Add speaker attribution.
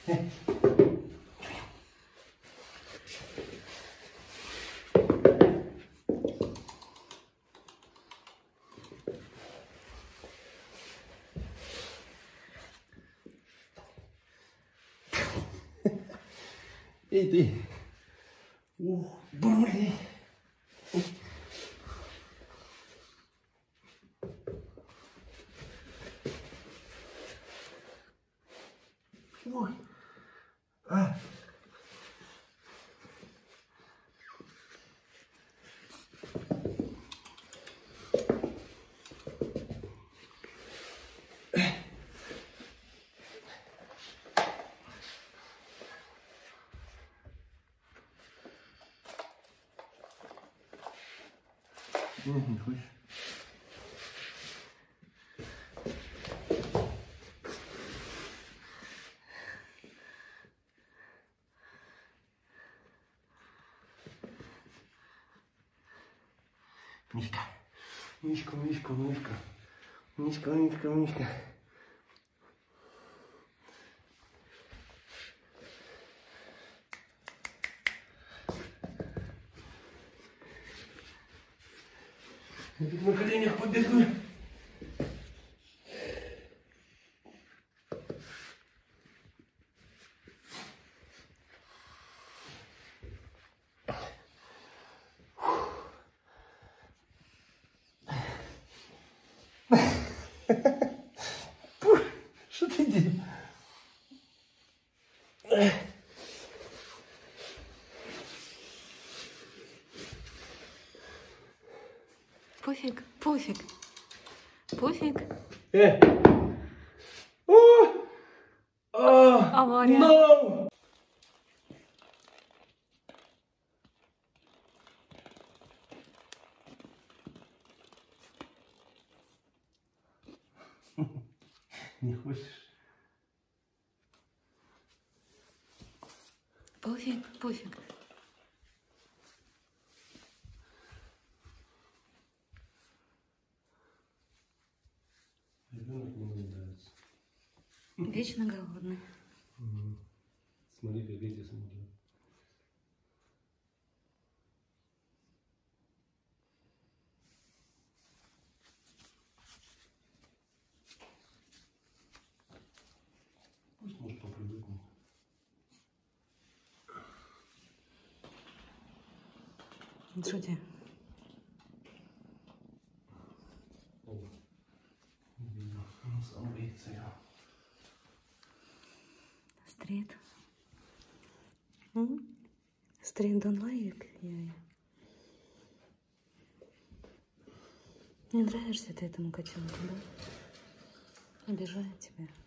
Speaker 1: Эй ты! Ух, блин! Ой! А! Нет, не хочешь. Мишка, Мишка, Мишка, Мишка, Мишка, Мишка, Мишка. Я тут на коленях побегу. Что ты делаешь?
Speaker 2: Пофиг, пофиг, пофиг. Авария.
Speaker 1: No! Не хочешь?
Speaker 2: Пофиг, пофиг.
Speaker 1: Ребенок мне не нравится.
Speaker 2: Вечно голодный.
Speaker 1: Смотри, как эти смотрят. Пусть может попривыкнуть.
Speaker 2: Что тебе?
Speaker 1: Он сам боится его.
Speaker 2: Стрит. Стрит don't like you. Не нравишься ты этому котенку, да? Обижает тебя.